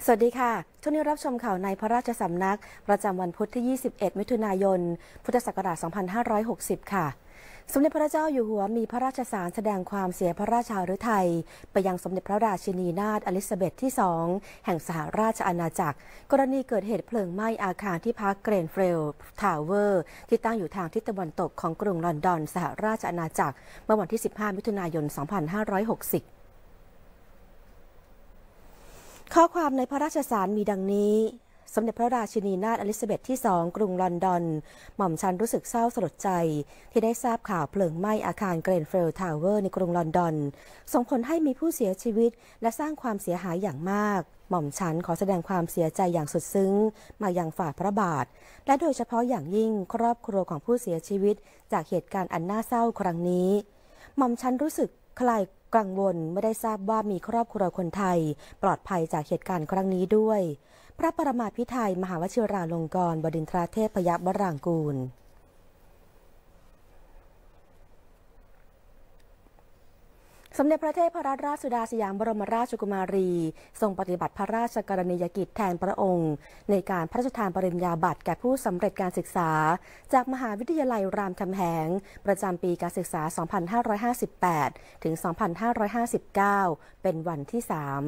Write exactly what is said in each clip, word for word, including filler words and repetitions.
สวัสดีค่ะช่วงนี้รับชมข่าวในพระราชสำนักประจำวันพุธที่ ยี่สิบเอ็ด มิถุนายน พุทธศักราช สองพันห้าร้อยหกสิบ ค่ะ สมเด็จพระเจ้าอยู่หัวมีพระราชสารแสดงความเสียพระราชาฤทัยไปยังสมเด็จพระราชินีนาถอลิซาเบธที่ สอง แห่งสหราชอาณาจักรกรณีเกิดเหตุเพลิงไหม้อาคารที่พักเกรนเฟลทาวเวอร์ที่ตั้งอยู่ทางทิศตะวันตกของกรุงลอนดอนสหราชอาณาจักรเมื่อวันที่ สิบห้า มิถุนายน สองพันห้าร้อยหกสิบข้อความในพระราชสารมีดังนี้สมเด็จพระราชินีนาถอลิซาเบธที่ สอง กรุงลอนดอนหม่อมชันรู้สึกเศร้าสลดใจที่ได้ทราบข่าวเพลิงไหม้อาคารเกรนเฟลทาวเวอร์ในกรุงลอนดอนส่งผลให้มีผู้เสียชีวิตและสร้างความเสียหายอย่างมากหม่อมชันขอแสดงความเสียใจอย่างสุดซึ้งมายังฝ่าพระบาทและโดยเฉพาะอย่างยิ่งครอบครัวของผู้เสียชีวิตจากเหตุการณ์อันน่าเศร้าครั้งนี้หม่อมชันรู้สึกคลายกังวลไม่ได้ทราบว่ามีครอบครัวคนไทยปลอดภัยจากเหตุการณ์ครั้งนี้ด้วยพระปรมาภิไธยมหาวชิราลงกรณ์บดินทรเทพยวรางกูลสมเด็จพระเทพรัตนราชสุดาสยามบรมราชกุมารีทรงปฏิบัติพระราชกรณียกิจแทนพระองค์ในการพระราชทานปริญญาบัตรแก่ผู้สำเร็จการศึกษาจากมหาวิทยาลัยรามคำแหงประจำปีการศึกษา สองพันห้าร้อยห้าสิบแปด ถึง สองพันห้าร้อยห้าสิบเก้า เป็นวันที่ สาม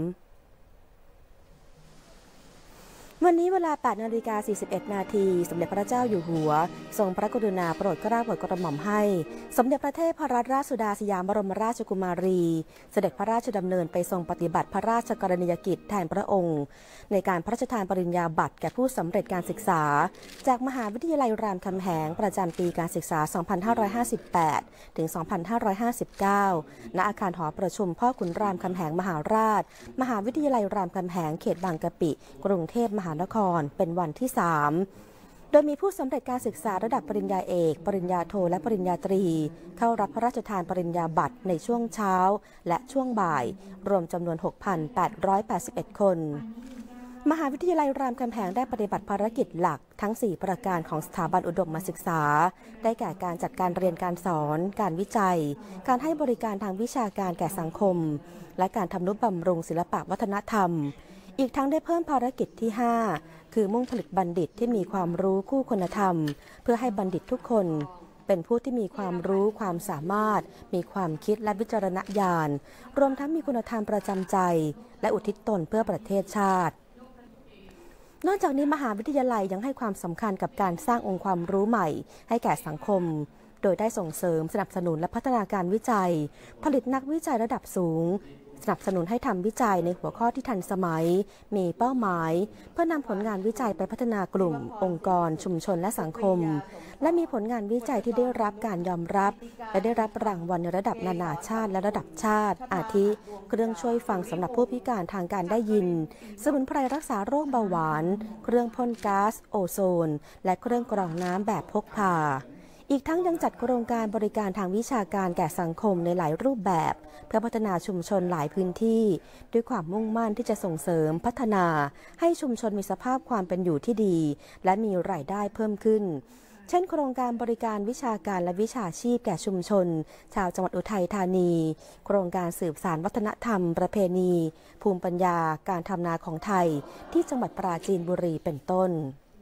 วันนี้เวลา แปดนาฬิกาสี่สิบเอ็ด นาทีสมเด็จพระเจ้าอยู่หัวทรงพระกรุณาโปรดเกล้าโปรดกระหม่อมให้สมเด็จพระเทพรัตนราชสุดาสยามบรมราชกุมารีเสด็จพระราชดำเนินไปทรงปฏิบัติพระราชกรณียกิจแทนพระองค์ในการพระราชทานปริญญาบัตรแก่ผู้สำเร็จการศึกษาจากมหาวิทยาลัยรามคำแหงประจำปีการศึกษา สองพันห้าร้อยห้าสิบแปด ถึง สองพันห้าร้อยห้าสิบเก้า ณ อาคารหอประชุมพ่อขุนรามคำแหงมหาราชมหาวิทยาลัยรามคำแหงเขตบางกะปิกรุงเทพมหานครเป็นวันที่ สามโดยมีผู้สำเร็จการศึกษาระดับปริญญาเอกปริญญาโทและปริญญาตรีเข้ารับพระราชทานปริญญาบัตรในช่วงเช้าและช่วงบ่ายรวมจำนวน หกพันแปดร้อยแปดสิบเอ็ด คนมหาวิทยาลัยรามคำแหงได้ปฏิบัติภารกิจหลักทั้งสี่ประการของสถาบันอุดมศึกษาได้แก่การจัดการเรียนการสอนการวิจัยการให้บริการทางวิชาการแก่สังคมและการทำนุบำรุงศิลปวัฒนธรรมอีกทั้งได้เพิ่มภารกิจที่ ห้า คือมุ่งผลิตบัณฑิตที่มีความรู้คู่คุณธรรมเพื่อให้บัณฑิตทุกคนเป็นผู้ที่มีความรู้ความสามารถมีความคิดและวิจารณญาณรวมทั้งมีคุณธรรมประจำใจและอุทิศตนเพื่อประเทศชาตินอกจากนี้มหาวิทยาลัยยังให้ความสำคัญกับการสร้างองค์ความรู้ใหม่ให้แก่สังคมโดยได้ส่งเสริมสนับสนุนและพัฒนาการวิจัยผลิตนักวิจัยระดับสูงสนับสนุนให้ทำวิจัยในหัวข้อที่ทันสมัยมีเป้าหมายเพื่อนำผลงานวิจัยไปพัฒนากลุ่มองค์กรชุมชนและสังคมและมีผลงานวิจัยที่ได้รับการยอมรับและได้รับรางวัลในระดับนานาชาติและระดับชาติอาทิเครื่องช่วยฟังสำหรับผู้พิการทางการได้ยินสมุนไพรรักษาโรคเบาหวานเครื่องพ่นก๊าซโอโซนและเครื่องกรองน้ำแบบพกพาอีกทั้งยังจัดโครงการบริการทางวิชาการแก่สังคมในหลายรูปแบบเพื่อพัฒนาชุมชนหลายพื้นที่ด้วยความมุ่งมั่นที่จะส่งเสริมพัฒนาให้ชุมชนมีสภาพความเป็นอยู่ที่ดีและมีรายได้เพิ่มขึ้นเช่นโครงการบริการวิชาการและวิชาชีพแก่ชุมชนชาวจังหวัดอุทัยธานีโครงการสืบสานวัฒนธรรมประเพณีภูมิปัญญาการทำนาของไทยที่จังหวัดปราจีนบุรีเป็นต้น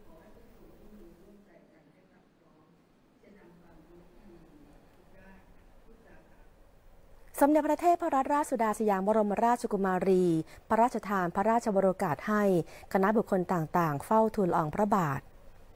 สมเด็จพระเทพรัตนราชสุดาสยามบรมราชกุมารีพระราชทานพระราชวโรกาสให้คณะบุคคลต่างๆเฝ้าทูลละอองพระบาท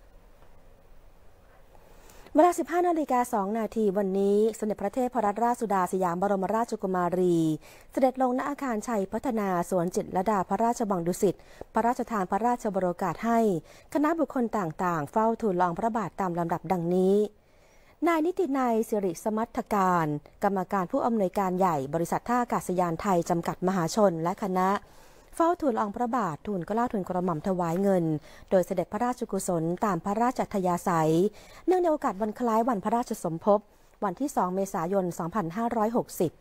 เวลา สิบห้านาฬิกาสองนาทีวันนี้สมเด็จพระเทพรัตนราชสุดาสยามบรมราชกุมารีเสด็จลงณอาคารชัยพัฒนาสวนจิตรลดาพระราชวังดุสิตพระราชทานพระราชวโรกาสให้คณะบุคคลต่างๆเฝ้าทูลละอองพระบาทตามลำดับดังนี้นายนิตินัยสิริสมัทธการกรรมการผู้อำนวยการใหญ่บริษัทท่าอากาศยานไทยจำกัดมหาชนและคณะเฝ้าทูลละอองพระบาททูลเกล้าทูลกระหม่อมถวายเงินโดยเสด็จพระราชกุศลตามพระราชอัธยาศัยเนื่องในโอกาสวันคล้ายวันพระราชสมภพวันที่ สองเมษายน สองพันห้าร้อยหกสิบ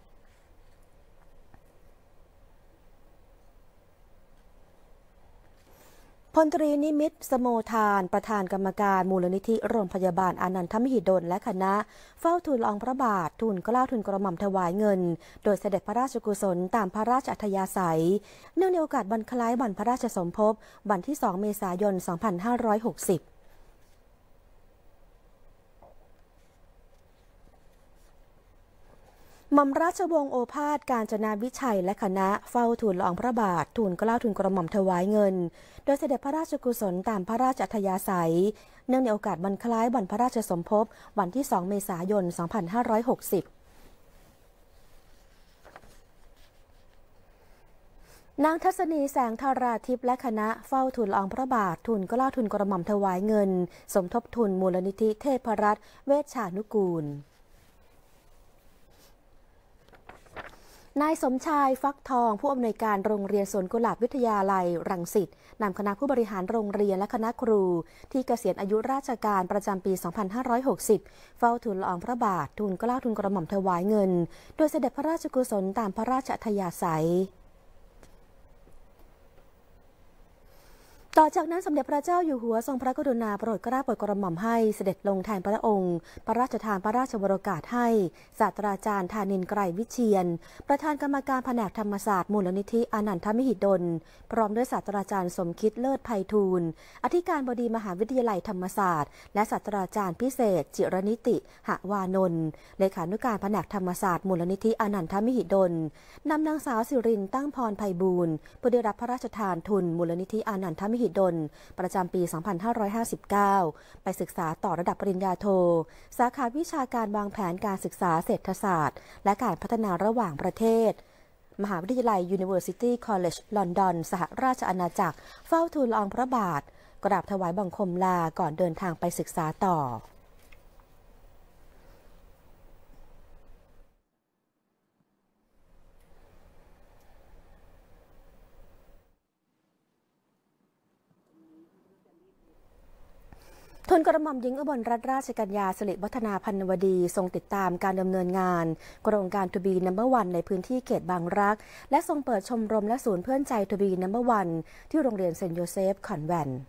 ผลตรีนิมิตรสโมทานประธานกรรมการมูลนิธิโรงพยาบาลอานันทมหิดลและคณะเฝ้าทูลละอองพระบาททูลเกล้าทูลกระหม่อมถวายเงินโดยเสด็จพระราชกุศลตามพระราชอัธยาศัยเนื่องในโอกาสวันคล้ายวันพระราชสมภพวันที่สองเมษายนสองพันห้าร้อยหกสิบหม่อมราชวงศ์โอภาสกาญจนาวิชัยและคณะเฝ้าทูลละอองพระบาททูลเกล้าทูลกระหม่อมถวายเงินโดยเสด็จพระราชกุศลตามพระราชอัธยาศัยเนื่องในโอกาสวันคล้ายวันพระราชสมภพวันที่สองเมษายนสองพันห้าร้อยหกสิบนางทัศนีแสงธาราทิพย์และคณะเฝ้าทูลละอองพระบาททูลเกล้าทูลกระหม่อมถวายเงินสมทบทุนมูลนิธิเทพรัตน์เวชชานุกูลนายสมชายฟักทองผู้อำนวยการโรงเรียนสวนกุหลาบวิทยาลัยรังสิตนำคณะผู้บริหารโรงเรียนและคณะครูที่เกษียณอายุราชการประจำปี สองพันห้าร้อยหกสิบ เฝ้าทูลละอองพระบาททูลเกล้าทูลกระหม่อมถวายเงินโดยเสด็จพระราชกุศลตามพระราชอัธยาศัยต่อจากนั้นสมเด็จพระเจ้าอยู่หัวทรงพระกรุณาโปรดเกล้าโปรดกระหม่อมให้เสด็จลงแทนพระองค์พระราชทานพระราชวโรกาสให้ศาสตราจารย์ธานินทร์ไกรวิเชียรประธานกรรมการแผนกธรรมศาสตร์มูลนิธิอานันทมหิดลพร้อมด้วยศาสตราจารย์สมคิดเลิศไพฑูรย์อธิการบดีมหาวิทยาลัยธรรมศาสตร์และศาสตราจารย์พิเศษจิรนิติหวานนท์เลขานุการแผนกธรรมศาสตร์มูลนิธิอานันทมหิดลนำนางสาวสิรินตั้งพรไพบูลย์ผู้ได้รับพระราชทานทุนมูลนิธิอานันทมหิดลประจำปี สองพันห้าร้อยห้าสิบเก้า ไปศึกษาต่อระดับปริญญาโทสาขาวิชาการวางแผนการศึกษาเศรษฐศาสตร์และการพัฒนาระหว่างประเทศมหาวิทยาลัย University College London สหราชอาณาจักรเฝ้าทูลละอองพระบาทกราบถวายบังคมลาก่อนเดินทางไปศึกษาต่อทูลกระหม่อมหญิงอุบลรัตนราชกัญญาสิริวัฒนาพันวดีทรงติดตามการดำเนินงานโครงการทูบีนัมเบอร์วันในพื้นที่เขตบางรักและทรงเปิดชมรมและศูนย์เพื่อนใจทูบีนัมเบอร์วันที่โรงเรียนเซนต์โยเซฟคอนแวนต์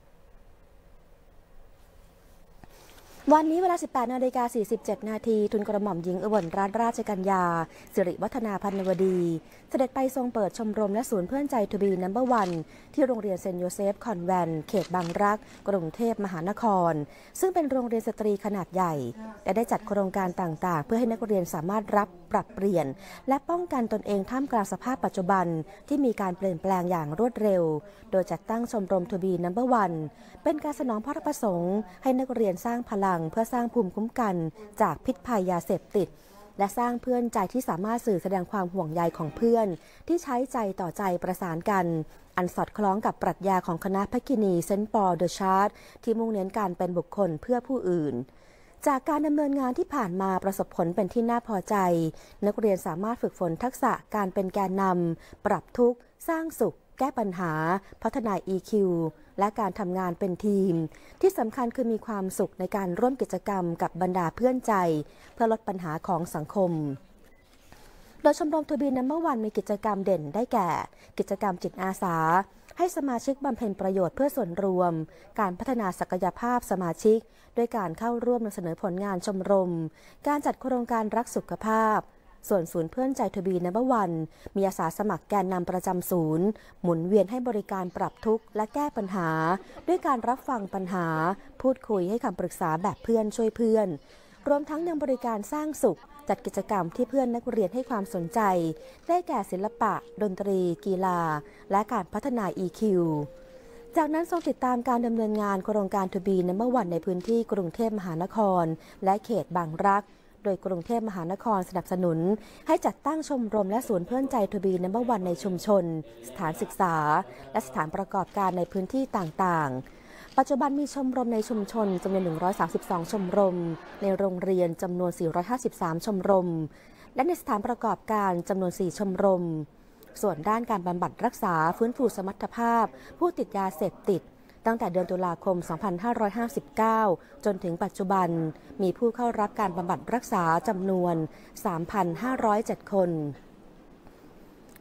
วันนี้เวลา สิบแปดนาฬิกาสี่สิบเจ็ด นาทีทูลกระหม่อมหญิงอุบลรัตนราชกัญญาสิริวัฒนาพันวดีเสด็จไปทรงเปิดชมรมและศูนย์เพื่อนใจทูบีนัมเบอร์วันที่โรงเรียนเซนต์โยเซฟคอนแวนต์เขตบางรักกรุงเทพมหานครซึ่งเป็นโรงเรียนสตรีขนาดใหญ่และได้จัดโครงการต่างๆเพื่อให้นักเรียนสามารถรับปรับเปลี่ยนและป้องกันตนเองท่ามกลางสภาพปัจจุบันที่มีการเปลี่ยนแปลงอย่างรวดเร็วโดยจัดตั้งชมรมทูบีนัมเบอร์วันเป็นการสนองพระประสงค์ให้นักเรียนสร้างพลังเพื่อสร้างภูมิคุ้มกันจากพิษภัยยาเสพติดและสร้างเพื่อนใจที่สามารถสื่อแสดงความห่วงใยของเพื่อนที่ใช้ใจต่อใจประสานกันอันสอดคล้องกับปรัชญาของคณะภคินีเซนต์ปอลเดอะชาร์ตที่มุ่งเน้นการเป็นบุคคลเพื่อผู้อื่นจากการดำเนินงานที่ผ่านมาประสบผลเป็นที่น่าพอใจนักเรียนสามารถฝึกฝนทักษะการเป็นแกนนำปรับทุกข์สร้างสุขแก้ปัญหาพัฒนา อี คิว และการทำงานเป็นทีมที่สำคัญคือมีความสุขในการร่วมกิจกรรมกับบรรดาเพื่อนใจเพื่อลดปัญหาของสังคมโดยชมรมทูบีนัมเบอร์วันมีกิจกรรมเด่นได้แก่กิจกรรมจิตอาสาให้สมาชิกบำเพ็ญประโยชน์เพื่อส่วนรวมการพัฒนาศักยภาพสมาชิกด้วยการเข้าร่วมนำเสนอผลงานชมรมการจัดโครงการรักสุขภาพส่วนศูนย์เพื่อนใจทูบีนัมเบอร์วันมีอาสาสมัครแกนนำประจำศูนย์หมุนเวียนให้บริการปรับทุกข์และแก้ปัญหาด้วยการรับฟังปัญหาพูดคุยให้คำปรึกษาแบบเพื่อนช่วยเพื่อนรวมทั้งยังบริการสร้างสุขจัดกิจกรรมที่เพื่อนนักเรียนให้ความสนใจได้แก่ศิลปะดนตรีกีฬาและการพัฒนา อี คิว จากนั้นทรงติดตามการดำเนินงานโครงการทูบีนัมเบอร์วันในพื้นที่กรุงเทพมหานครและเขตบางรักโดยกรุงเทพมหานครสนับสนุนให้จัดตั้งชมรมและศูนย์เพื่อนใจทูบีนัมเบอร์วันในชุมชนสถานศึกษาและสถานประกอบการในพื้นที่ต่างๆปัจจุบันมีชมรมในชุมชนจำนวนหนึ่งร้อยสามสิบสองชมรมในโรงเรียนจำนวนสี่ร้อยห้าสิบสามชมรมและในสถานประกอบการจำนวนสี่ชมรมส่วนด้านการบำบัดรักษาฟื้นฟูสมรรถภาพผู้ติดยาเสพติดตั้งแต่เดือนตุลาคม สองพันห้าร้อยห้าสิบเก้า จนถึงปัจจุบันมีผู้เข้ารับการบำบัดรักษาจำนวน สามพันห้าร้อยเจ็ด คน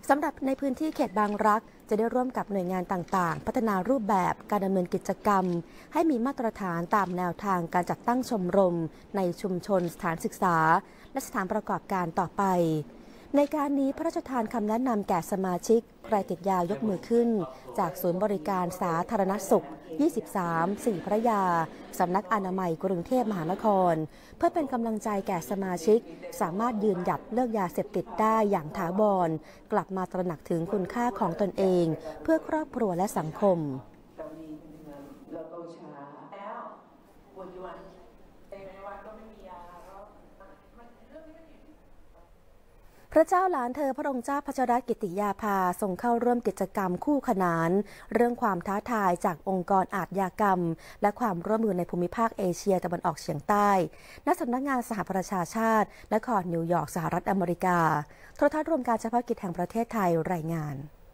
สำหรับในพื้นที่เขตบางรักจะได้ร่วมกับหน่วยงานต่างๆพัฒนารูปแบบการดำเนินกิจกรรมให้มีมาตรฐานตามแนวทางการจัดตั้งชมรมในชุมชนสถานศึกษาและสถานประกอบการต่อไปในการนี้พระราชทานคำแนะนำแก่สมาชิกใครติดยายกมือขึ้นจากศูนย์บริการสาธารณสุขยี่สิบสาม สี่พระยาสำนักอนามัยกรุงเทพมหานครเพื่อเป็นกำลังใจแก่สมาชิกสามารถยืนหยัดเลิกยาเสพติดได้อย่างถาวรกลับมาตระหนักถึงคุณค่าของตนเองเพื่อครอบครัวและสังคมพระเจ้าหลานเธอพระองค์เจ้าพัชรกิติยาภาทรงเข้าร่วมกิจกรรมคู่ขนานเรื่องความท้าทายจากองค์กรอาชญากรรมและความร่วมมือในภูมิภาคเอเชียตะวันออกเฉียงใต้ณสำนักงานสหประชาชาตินครนิวยอร์กสหรัฐอเมริกาโทรทัศน์รวมการเฉพาะกิจแห่งประเทศไทยรายงาน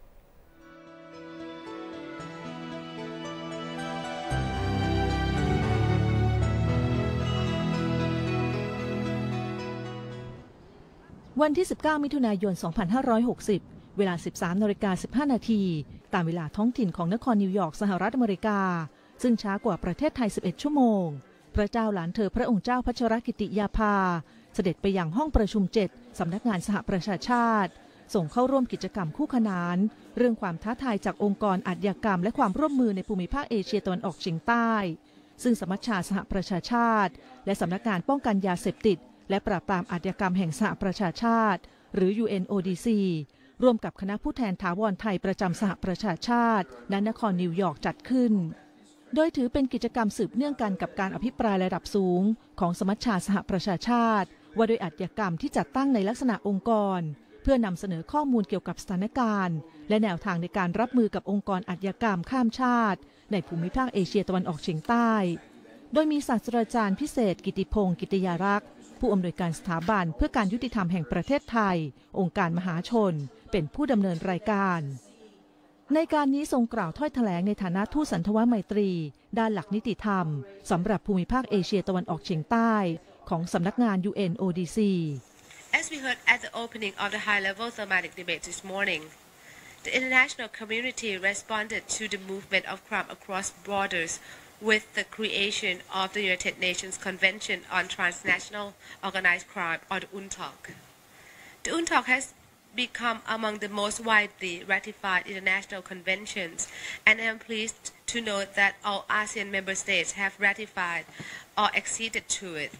วันที่ สิบเก้า มิถุนายน สองพันห้าร้อยหกสิบ เวลา สิบสามนาฬิกาสิบห้า นาที ตามเวลาท้องถิ่นของนครนิวยอร์กสหรัฐอเมริกาซึ่งช้ากว่าประเทศไทย สิบเอ็ด ชั่วโมงพระเจ้าหลานเธอพระองค์เจ้าพัชรกิติยาภาเสด็จไปยังห้องประชุมเจ็ดสำนักงานสหประชาชาติส่งเข้าร่วมกิจกรรมคู่ขนานเรื่องความท้าทายจากองค์กรอาชญากรรมและความร่วมมือในภูมิภาคเอเชียตะวันออกเฉียงใต้ซึ่งสมัชชาสหประชาชาติและสำนักงานป้องกันยาเสพติดและปราบปรามอาชญากรรมแห่งสหประชาชาติหรือ ยู เอ็น โอ ดี ซี ร่วมกับคณะผู้แทนถาวรไทยประจำสหประชาชาติณนครนิวยอร์กจัดขึ้นโดยถือเป็นกิจกรรมสืบเนื่องกันกับการอภิปรายระดับสูงของสมัชชาสหประชาชาติว่าด้วยอาชญากรรมที่จัดตั้งในลักษณะองค์กรเพื่อนำเสนอข้อมูลเกี่ยวกับสถานการณ์และแนวทางในการรับมือกับองค์กรอาชญากรรมข้ามชาติในภูมิภาคเอเชียตะวันออกเฉียงใต้โดยมีศาสตราจารย์พิเศษกิติพงศ์กิติยารักษ์ผู้อำนวยการสถาบันเพื่อการยุติธรรมแห่งประเทศไทยองค์การมหาชนเป็นผู้ดำเนินรายการในการนี้ทรงกล่าวถ้อยแถลงในฐานะทูตสันทวไมตรีด้านหลักนิติธรรมสำหรับภูมิภาคเอเชียตะวันออกเฉียงใต้ของสำนักงาน ยู เอ็น โอ ดี ซี As we heard at the opening of the high-level thematic debate this morning, the international community responded to the movement of crime across borders with the creation of the United Nations Convention on Transnational Organized Crime, or the U N T O C. The U N T O C has become among the most widely ratified international conventions, and I am pleased to note that all ASEAN member states have ratified or acceded to it.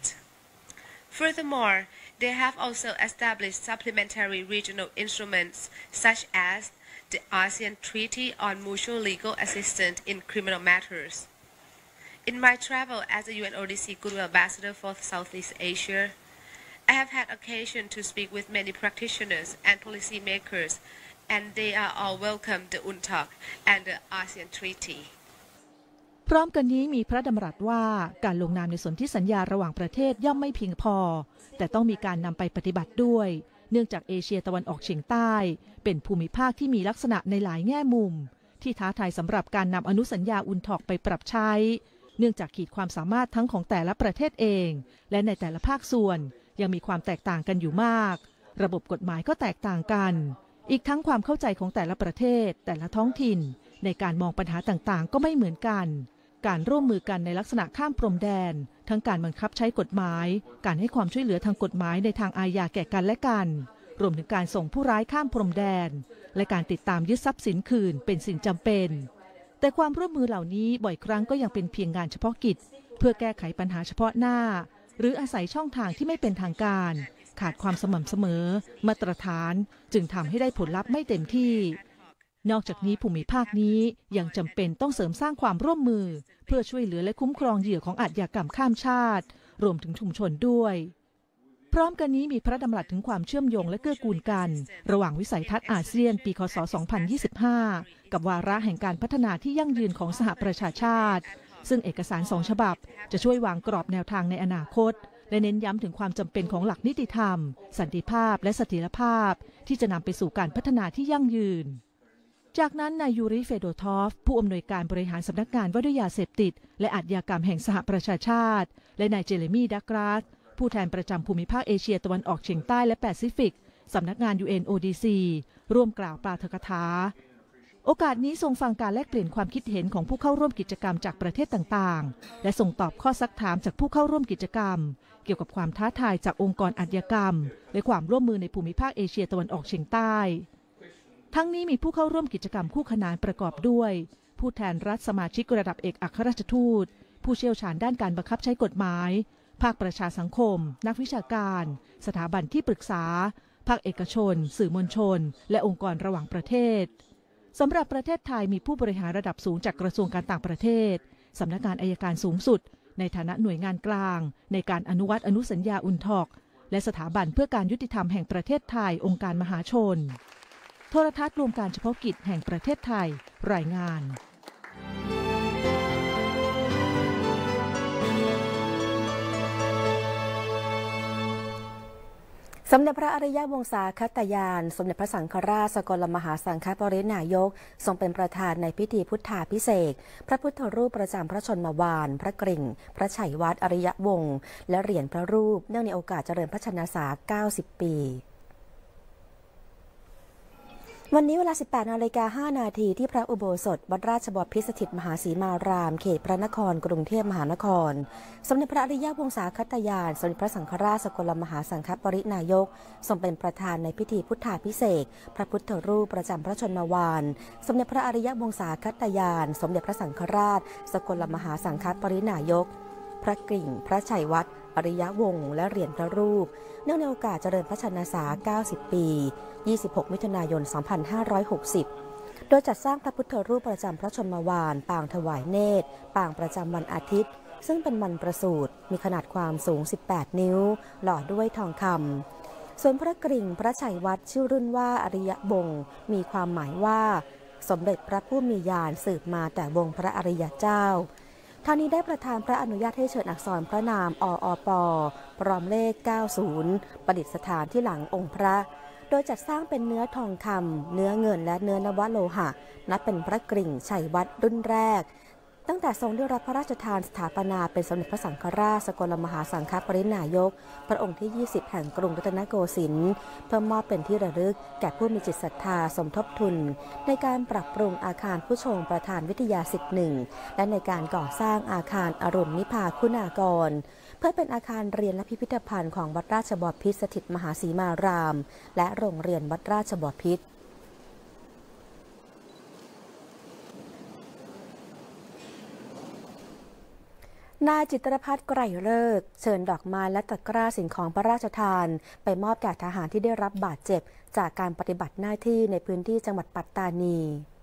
Furthermore, they have also established supplementary regional instruments such as the ASEAN Treaty on Mutual Legal Assistance in Criminal Matters.In my travel as a U N O D C Goodwill Ambassador for Southeast Asia, I have had occasion to speak with many practitioners and policymakers, and they are all welcome the U N T O C and the ASEAN Treaty. พร้อมกันนี้มีพระดำรัสว่าการลงนามในสนธิสัญญาระหว่างประเทศย่อมไม่เพียงพอแต่ต้องมีการนำไปปฏิบัติด้วยเนื่องจากเอเชียตะวันออกเฉียงใต้เป็นภูมิภาคที่มีลักษณะในหลายแง่มุมที่ท้าทายสำหรับการนำอนุสัญญา U N T O C ไปปรับใช้เนื่องจากขีดความสามารถทั้งของแต่ละประเทศเองและในแต่ละภาคส่วนยังมีความแตกต่างกันอยู่มากระบบกฎหมายก็แตกต่างกันอีกทั้งความเข้าใจของแต่ละประเทศแต่ละท้องถิ่นในการมองปัญหาต่างๆก็ไม่เหมือนกันการร่วมมือกันในลักษณะข้ามพรมแดนทั้งการบังคับใช้กฎหมายการให้ความช่วยเหลือทางกฎหมายในทางอาญาแก่กันและกันรวมถึงการส่งผู้ร้ายข้ามพรมแดนและการติดตามยึดทรัพย์สินคืนเป็นสิ่งจำเป็นแต่ความร่วมมือเหล่านี้บ่อยครั้งก็ยังเป็นเพียงงานเฉพาะกิจเพื่อแก้ไขปัญหาเฉพาะหน้าหรืออาศัยช่องทางที่ไม่เป็นทางการขาดความสม่ำเสมอมาตรฐานจึงทำให้ได้ผลลัพธ์ไม่เต็มที่นอกจากนี้ภูมิภาคนี้ยังจำเป็นต้องเสริมสร้างความร่วมมือเพื่อช่วยเหลือและคุ้มครองเหยื่อของอาชญากรรมข้ามชาติรวมถึงชุมชนด้วยพร้อมกันนี้มีพระดำรัสถึงความเชื่อมโยงและเกื้อกูลกันระหว่างวิสัยทัศน์อาเซียนปีคศสองพันยี่สิบห้ากับวาระแห่งการพัฒนาที่ยั่งยืนของสหประชาชาติซึ่งเอกสารสองฉบับจะช่วยวางกรอบแนวทางในอนาคตและเน้นย้ำถึงความจำเป็นของหลักนิติธรรมสันติภาพและเสถียรภาพที่จะนำไปสู่การพัฒนาที่ยั่งยืนจากนั้นนายยูริเฟโดทอฟผู้อำนวยการบริหารสำนักงานว่าด้วยยาเสพติดและอาชญากรรมแห่งสหประชาชาติและนายเจเรมีดักราสผู้แทนประจำภูมิภาคเอเชียตะวันออกเฉียงใต้และแปซิฟิกสำนักงาน ยู เอ็น โอ ดี ซี ร่วมกล่าวปาฐกถาโอกาสนี้ทรงฟังการแลกเปลี่ยนความคิดเห็นของผู้เข้าร่วมกิจกรรมจากประเทศต่างๆและส่งตอบข้อซักถามจากผู้เข้าร่วมกิจกรรมเกี่ยวกับความท้าทายจากองค์กรอาชญากรรมและความร่วมมือในภูมิภาคเอเชียตะวันออกเฉียงใต้ทั้งนี้มีผู้เข้าร่วมกิจกรรมคู่ขนานประกอบด้วยผู้แทนรัฐสมาชิกระดับเอกอัครราชทูตผู้เชี่ยวชาญด้านการบังคับใช้กฎหมายภาคประชาสังคมนักวิชาการสถาบันที่ปรึกษาภาคเอกชนสื่อมวลชนและองค์กรระหว่างประเทศสำหรับประเทศไทยมีผู้บริหารระดับสูงจากกระทรวงการต่างประเทศสำนักงานอัยการสูงสุดในฐานะหน่วยงานกลางในการอนุวัตอนุสัญญาอุนทอกและสถาบันเพื่อการยุติธรรมแห่งประเทศไทยองค์การมหาชนโทรทัศน์รวมการเฉพาะกิจแห่งประเทศไทยรายงานสมเด็จพระอริยวงศาคตยานสมเด็จพระสังฆราชสกลมหาสังฆปรินายกทรงเป็นประธานในพิธีพุทธาภิเษกพระพุทธรูปประจำพระชนมวาลพระกริ่งพระชัยวัฒน์อริยวงศ์และเหรียญพระรูปเนื่องในโอกาสเจริญพระชนมพรรษาเก้าสิบปีวันนี้เวลา สิบแปดนาฬิกาห้านาทีที่พระอุโบสถวัดราชบพิตรสถิตมหาศรีมารามเขตพระนครกรุงเทพมหานครสมเด็จพระอริยวงศาคตยานสมเด็จพระสังฆราชสกลมหาสังฆปรินายกทรงเป็นประธานในพิธีพุทธาภิเษกพระพุทธรูปประจำพระชนมวาลสมเด็จพระอริยวงศาคตยานสมเด็จพระสังฆราชสกลมหาสังฆปรินายกพระกริ่งพระชัยวัฒน์อริยวงศ์และเหรียญพระรูปเนื่องในโอกาสเจริญพระชนมพรรษาเก้าสิบปียี่สิบหกมิถุนายนสองพันห้าร้อยหกสิบโดยจัดสร้างพระพุทธรูปประจำพระชนมวาลปางถวายเนตรปางประจำวันอาทิตย์ซึ่งเป็นวันประสูติมีขนาดความสูงสิบแปดนิ้วหล่อด้วยทองคำส่วนพระกริ่งพระชัยวัฒน์ชื่อรุ่นว่าอริยวงศ์มีความหมายว่าสมเด็จพระผู้มีญาณสืบมาแต่วงพระอริยเจ้าทางนี้ได้ประทานพระอนุญาตให้เชิญอักษรพระนามออปพร้อมเลขเก้าสิบประดิษฐานที่หลังองค์พระโดยจัดสร้างเป็นเนื้อทองคำเนื้อเงินและเนื้อนวโลหะนับเป็นพระกริ่งชัยวัฒน์รุ่นแรกตั้งแต่ทรงได้รับพระราชทานสถาปนาเป็นสมเด็จพระสังฆราชสกลมหาสังฆปรินายกพระองค์ที่ยี่สิบแห่งกรุงรัตนโกสินทร์เพื่อมอบเป็นที่ระลึกแก่ผู้มีจิตศรัทธาสมทบทุนในการปรับปรุงอาคารผู้ชงประธานวิทยาศิษย์หนึ่งและในการก่อสร้างอาคารอรุณนิพาคุณากรเพื่อเป็นอาคารเรียนและพิพิธภัณฑ์ของวัดราชบพิตรสถิตมหาศรีมารามและโรงเรียนวัดราชบพิตรนายจิตรภัทรไกรฤกษ์เชิญดอกไม้และตะกร้าสิ่งของพระราชทานไปมอบแก่ทหารที่ได้รับบาดเจ็บจากการปฏิบัติหน้าที่ในพื้นที่จังหวัดปัตตานี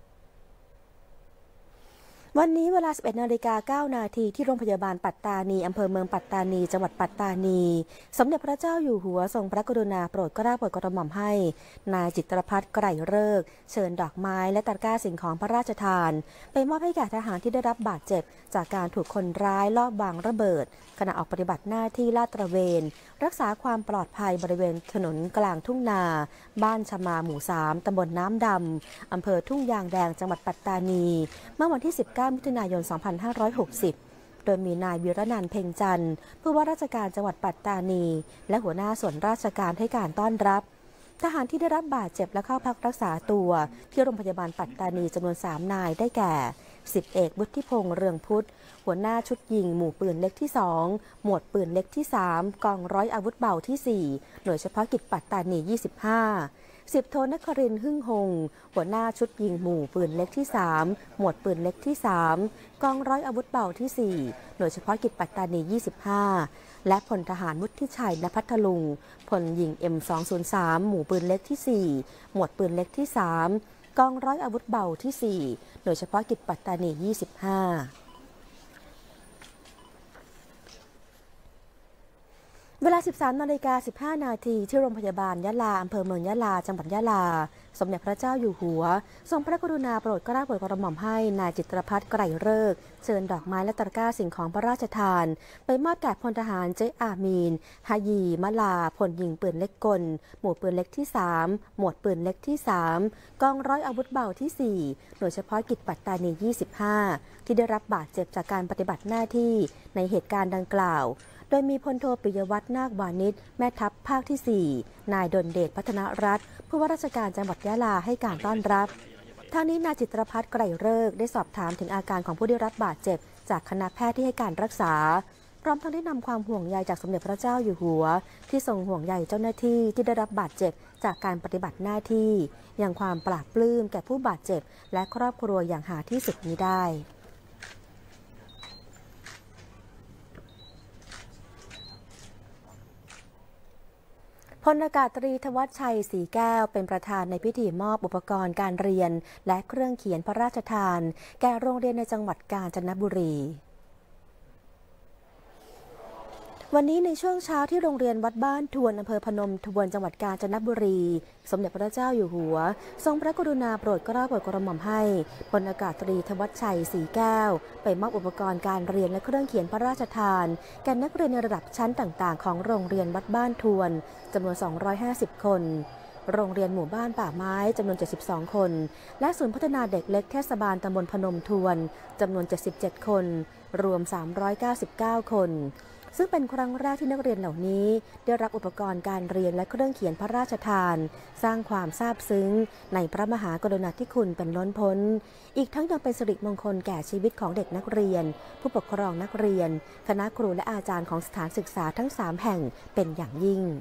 วันนี้เวลา สิบเอ็ดนาฬิกาเก้านาทีที่โรงพยาบาลปัตตานีอำเภอเมืองปัตตานีจังหวัดปัตตานีสมเด็จพระเจ้าอยู่หัวทรงพระกรุณาโปรดเกล้าโปรดกระหม่อมให้นายจิตรภัทรไกรฤกษ์เชิญดอกไม้และตะกร้าสิ่งของพระราชทานไปมอบให้แก่ทหารที่ได้รับบาดเจ็บจากการถูกคนร้ายลอบวางระเบิดขณะออกปฏิบัติหน้าที่ลาดตระเวนรักษาความปลอดภัยบริเวณถนนกลางทุ่งนาบ้านชมาหมู่สามตำบลน้ำดำอำเภอทุ่งยางแดงจังหวัดปัตตานีเมื่อวันที่สิบเก้ามิถุนายนสองพันห้าร้อยหกสิบโดยมีนายวิรนันท์เพ็งจันทร์ผู้ว่าราชการจังหวัดปัตตานีและหัวหน้าส่วนราชการให้การต้อนรับทหารที่ได้รับบาดเจ็บและเข้าพักรักษาตัวที่โรงพยาบาลปัตตานีจำนวนสามนายได้แก่สิบเอกวุฒิพงษ์เรืองพุทธหัวหน้าชุดยิงหมู่ปืนเล็กที่สองหมวดปืนเล็กที่สามกองร้อยอาวุธเบาที่สี่หน่วยเฉพาะกิจปัตตานียี่สิบห้าสิบโทนครินทร์หึ่งหงหัวหน้าชุดยิงหมู่ปืนเล็กที่สามหมวดปืนเล็กที่สามกองร้อยอาวุธเบาที่สี่หน่วยเฉพาะกิจปัตตานียี่สิบห้าและพลทหารมุทิชัยณพัทลุงพลยิง เอ็ม สองศูนย์สาม หมู่ปืนเล็กที่สี่หมวดปืนเล็กที่สามกองร้อยอาวุธเบาที่สี่หน่วยเฉพาะกิจปัตตานียี่สิบห้าเวลา สิบสามนาฬิกาสิบห้านาทีที่โรงพยาบาลยะลาอำเภอเมืองยะลาจังหวัดยะลาสมเด็จพระเจ้าอยู่หัวทรงพระกรุณาโปรดเกล้าโปรดกระหม่อมให้นายจิตรภัทรไกรฤกษ์เชิญดอกไม้และตะกร้าสิ่งของพระราชทานไปมอบแก่พลทหารเจอามีนฮายีมะลาพลยิงปืนเล็กกลหมู่ปืนเล็กที่สามหมวดปืนเล็กที่สามกองร้อยอาวุธเบาที่สี่หน่วยเฉพาะกิจปัตตานียี่สิบห้าที่ได้รับบาดเจ็บจากการปฏิบัติหน้าที่ในเหตุการณ์ดังกล่าวโดยมีพลโทปิยวัฒน์นาควานิชแม่ทัพภาคที่สี่นายดลเดชพัฒนรัตน์ผู้ว่าราชการจังหวัดยะลาให้การต้อนรับทางนี้นายจิตรพัฒน์ไกรฤกษ์ได้สอบถามถึงอาการของผู้ได้รับบาดเจ็บจากคณะแพทย์ที่ให้การรักษาพร้อมทั้งได้นำความห่วงใยจากสมเด็จพระเจ้าอยู่หัวที่ทรงห่วงใยเจ้าหน้าที่ที่ได้รับบาดเจ็บจากการปฏิบัติหน้าที่อย่างความปลาบปลื้มแก่ผู้บาดเจ็บและครอบครัวอย่างหาที่สุดมิได้พลอากาศตรีธวัชชัยศรีแก้วเป็นประธานในพิธีมอบอุปกรณ์การเรียนและเครื่องเขียนพระราชทานแก่โรงเรียนในจังหวัดกาญจนบุรีวันนี้ในช่วงเช้าที่โรงเรียนวัดบ้านทวนอำเภอพนมทวนจังหวัดกาญจนบุรีสมเด็จพระเจ้าอยู่หัวทรงพระกรุณาโปรดเกล้าโปรดกระหม่อมให้พลอากาศตรีธวัชชัยศรีแก้วไปมอบอุปกรณ์การเรียนและเครื่องเขียนพระราชทานแก่นักเรียนในระดับชั้นต่างๆของโรงเรียนวัดบ้านทวนจำนวนสองร้อยห้าสิบคนโรงเรียนหมู่บ้านป่าไม้จำนวนเจ็ดสิบสองคนและศูนย์พัฒนาเด็กเล็กเทศบาลตำบลพนมทวนจำนวนเจ็ดสิบเจ็ดคนรวมสามร้อยเก้าสิบเก้าคนซึ่งเป็นครั้งแรกที่นักเรียนเหล่านี้ได้รับอุปกรณ์การเรียนและเครื่องเขียนพระราชทานสร้างความซาบซึ้งในพระมหากรุณาธิคุณเป็นล้นพ้นอีกทั้งยังเป็นสิริมงคลแก่ชีวิตของเด็กนักเรียนผู้ปกครองนักเรียนคณะครูและอาจารย์ของสถานศึกษาทั้งสามแห่งเป็นอย่างยิ่ง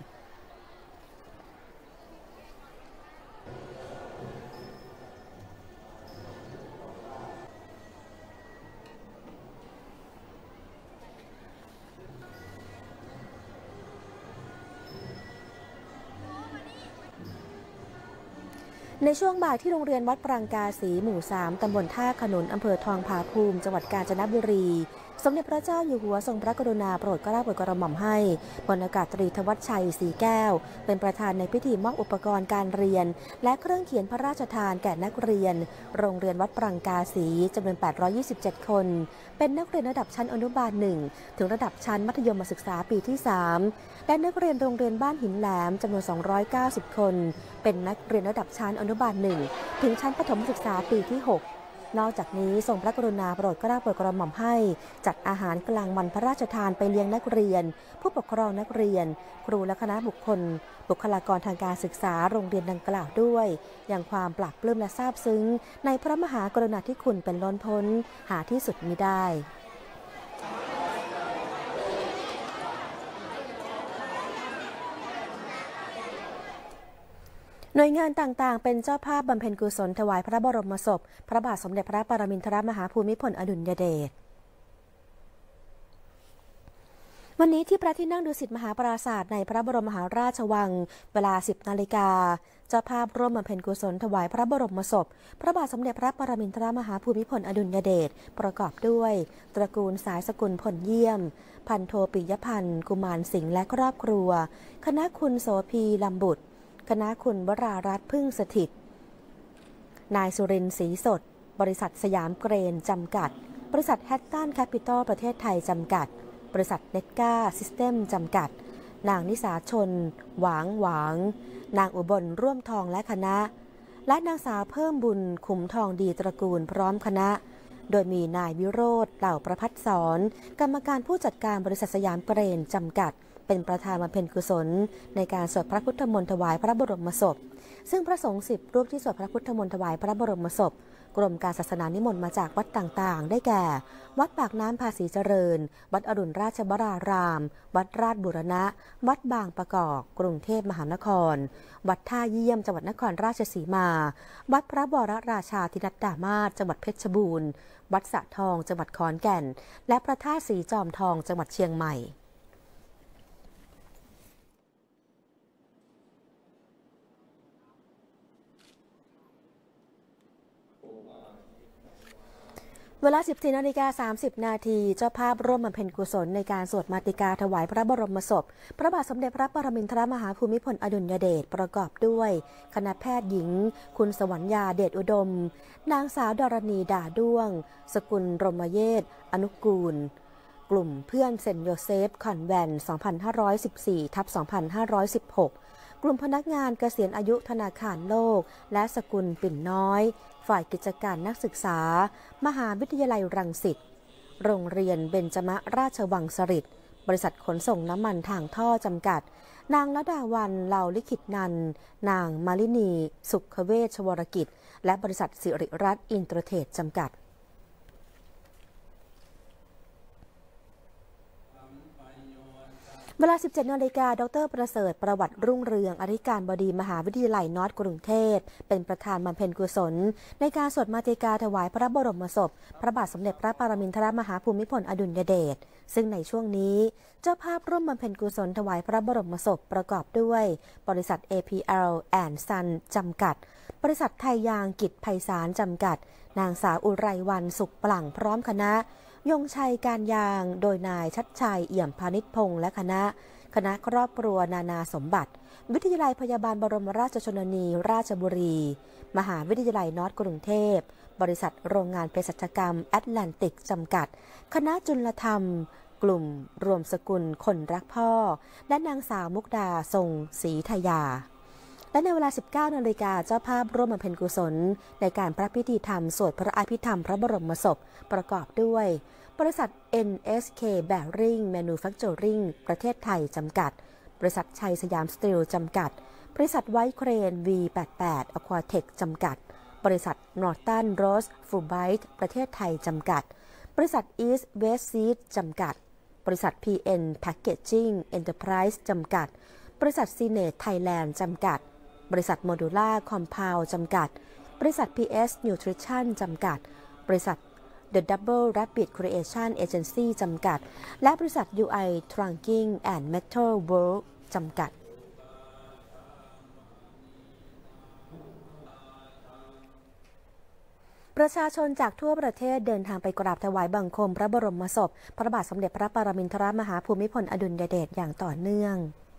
ในช่วงบ่ายที่โรงเรียนวัดปรางกาสีหมู่สามตำบลท่าขนุนอำเภอทองผาภูมิจังหวัดกาญจนบุรีสมเด็จพระเจ้าอยู่หัวทรงพระกรุณาโปรดเกล้าโปรดกระหม่อมให้พลอากาศตรีธวัชชัยศรีแก้วเป็นประธานในพิธีมอบอุปกรณ์การเรียนและเครื่องเขียนพระราชทานแก่นักเรียนโรงเรียนวัดปรางกาสีจำนวนแปดร้อยยี่สิบเจ็ดคนเป็นนักเรียนระดับชั้นอนุบาลหนึ่งถึงระดับชั้นมัธยมศึกษาปีที่สามและนักเรียนโรงเรียนบ้านหินแหลมจำนวนสองร้อยเก้าสิบคนเป็นนักเรียนระดับชั้นอนุบาลหนึ่งถึงชั้นประถมศึกษาปีที่หกนอกจากนี้ทรงพระกรุณาโปรดเกล้าโปรดกระหม่อมให้จัดอาหารกลางวันพระราชทานไปเลี้ยงนักเรียนผู้ปกครองนักเรียนครูและคณะบุคคลบุคลากรทางการศึกษาโรงเรียนดังกล่าวด้วยอย่างความปลาบปลื้มและซาบซึ้งในพระมหากรุณาธิคุณเป็นล้นพ้นหาที่สุดมิได้หน่วยงานต่างๆเป็นเจ้าภาพบำเพ็ญกุศลถวายพระบรมศพพระบาทสมเด็จพระปรมินทรมหาภูมิพลอดุลยเดชวันนี้ที่พระที่นั่งดุสิตมหาปราสาทในพระบรมมหาราชวังเวลาสิบนาฬิกาเจ้าภาพร่วมบำเพ็ญกุศลถวายพระบรมศพพระบาทสมเด็จพระปรมินทรมหาภูมิพลอดุลยเดชประกอบด้วยตระกูลสายสกุลผลเยี่ยมพันโทปิยพันธ์กุมารสิงห์และครอบครัวคณะคุณโสภีลำบุตรคณะคุณวรารัตน์พึ่งสถิตนายสุรินทร์ศรีสดบริษัทสยามเกรนจำกัดบริษัทแฮตตันแคปิตอลประเทศไทยจำกัดบริษัทเน็ตก้าซิสเต็มจำกัดนางนิสาชนหวางหวางนางอุบลร่วมทองและคณะและนางสาวเพิ่มบุญขุมทองดีตระกูลพร้อมคณะโดยมีนายวิโรธเหล่าประพัฒสอนกรรมการผู้จัดการบริษัทสยามเกรนจำกัดเป็นประธานบำเพ็ญกุศลในการสวดพระพุทธมนต์ถวายพระบรมศพซึ่งพระสงฆ์สิบรูปที่สวดพระพุทธมนต์ถวายพระบรมศพกรมการศาสนานิมนต์มาจากวัดต่างๆได้แก่วัดปากน้ำภาษีเจริญวัดอรุณราชวรารามวัดราชบูรณะวัดบางประกอบกรุงเทพมหานครวัดท่าเยี่ยมจังหวัดนครราชสีมาวัดพระบรราชาธินัดดามาศจังหวัดเพชรบูรณ์วัดสะทองจังหวัดขอนแก่นและพระธาตุสีจอมทองจังหวัดเชียงใหม่เวลา สิบสี่นาฬิกาสามสิบนาทีเจ้าภาพร่วมบำเพ็ญกุศลในการสวดมาติกาถวายพระบรมศพพระบาทสมเด็จพระปรมินทรมหาภูมิพลอดุลยเดชประกอบด้วยคณะแพทย์หญิงคุณสวรรญาเดชอุดมนางสาวดรณีด่าด้วงสกุลรมเยศอนุกูลกลุ่มเพื่อนเซนต์โยเซฟคอนแวนต์ สองพันห้าร้อยสิบสี่ ทับ สองพันห้าร้อยสิบหกกลุ่มพนักงานเกษียณอายุธนาคารโลกและสกุลปิ่นน้อยฝ่ายกิจการนักศึกษามหาวิทยาลัยรังสิตโรงเรียนเบญจมราชวังสฤษบริษัทขนส่งน้ำมันทางท่อจำกัดนางละดาวันเหล่าลิขิตนันนางมาลินี สุขเวชวรกิจและบริษัทสิริรัตน์อินเตอร์เทรดจำกัดเวลา สิบเจ็ดนาฬิกา ดรประเสริฐประวัติรุ่งเรืองอธิการบดีมหาวิทยาลัยนอร์ทกรุงเทพเป็นประธานบำเพ็ญกุศลในการสวดมาติกาถวายพระบรมศพพระบาทสมเด็จพระปรมินทรมหาภูมิพลอดุลยเดชซึ่งในช่วงนี้เจ้าภาพร่วมบำเพ็ญกุศลถวายพระบรมศพประกอบด้วยบริษัท เอ พี แอล and Son จำกัดบริษัทไทยยางกิจไพศาลจำกัดนางสาวอุไรวรรณสุขปลั่งพร้อมคณะยงชัยการยางโดยนายชัดชัยเอี่ยมพานิชพงษ์และคณะคณะครอบครัวนานาสมบัติวิทยาลัยพยาบาลบรมราชชนนีราชบุรีมหาวิทยาลัยนอร์ทกรุงเทพบริษัทโรงงานเภสัชกรรมแอตแลนติกจำกัดคณะจุลธรรมกลุ่มรวมสกุลคนรักพ่อและนางสาวมุกดาทรงศรีทยาและในเวลา สิบเก้านาฬิกาเจ้าภาพร่วมบำเพ็ญกุศลในการพระพิธีธรรมสวดพระอภิธรรมพระบรมศพประกอบด้วยบริษัท เอ็น เอส เค Bearing Manufacturing ประเทศไทยจำกัดบริษัทชัยสยามสตีลจำกัดบริษัทไวท์เครน วี แปดสิบแปด Aquatech จำกัดบริษัท Norton Rose Fulbright ประเทศไทยจำกัดบริษัท East West Seed จำกัดบริษัท พี เอ็น Packaging Enterprise จำกัดบริษัท Sinet Thailand จำกัดบริษัท Modular Compound จำกัดบริษัท พี เอส Nutrition จำกัดบริษัท The Double Rapid Creation Agency จำกัดและบริษัท ยู ไอ Trunking and Metal World จำกัดประชาชนจากทั่วประเทศเดินทางไปกราบถวายบังคมพระบรมศพพระบาทสมเด็จพระปรมินทรมหาภูมิพลอดุลยเดชอย่างต่อเนื่อง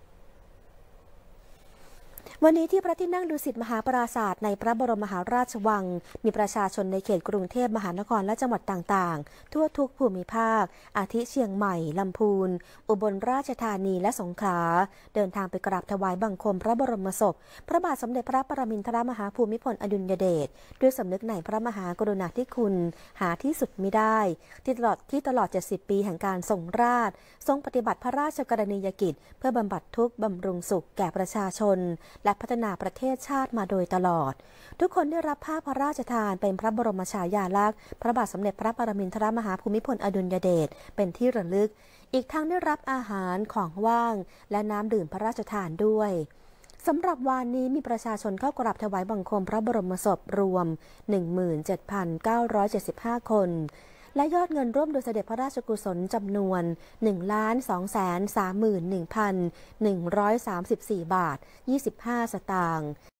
วันนี้ที่พระที่นั่งดุสิตมหาปราสาทในพระบรมมหาราชวังมีประชาชนในเขตกรุงเทพมหานครและจังหวัดต่างๆทั่วทุกภูมิภาคอาทิเชียงใหม่ลำพูนอุบลราชธานีและสงขลาเดินทางไปกราบถวายบังคมพระบรมศพพระบาทสมเด็จพระปรมินทรมหาภูมิพลอดุลยเดชด้วยสำนึกในพระมหากรุณาธิคุณหาที่สุดมิได้ที่ตลอดที่ตลอดเจ็ดสิบปีแห่งการทรงราชทรงปฏิบัติพระราชกรณียกิจเพื่อบำบัดทุกข์บำรุงสุขแก่ประชาชนและพัฒนาประเทศชาติมาโดยตลอดทุกคนได้รับผ้าพระราชทานเป็นพระบรมฉายาลักษณ์พระบาทสมเด็จพระปรมินทรมหาภูมิพลอดุลยเดชเป็นที่ระลึกอีกทั้งได้รับอาหารของว่างและน้ำดื่มพระราชทานด้วยสำหรับวันนี้มีประชาชนเข้ากราบถวายบังคมพระบรมศพรวม หนึ่งหมื่นเจ็ดพันเก้าร้อยเจ็ดสิบห้า คนและยอดเงินร่วมโดยเสด็จพระราชกุศลจำนวน หนึ่งล้านสองแสนสามหมื่นหนึ่งพันหนึ่งร้อยสามสิบสี่ บาท ยี่สิบห้า สตางค์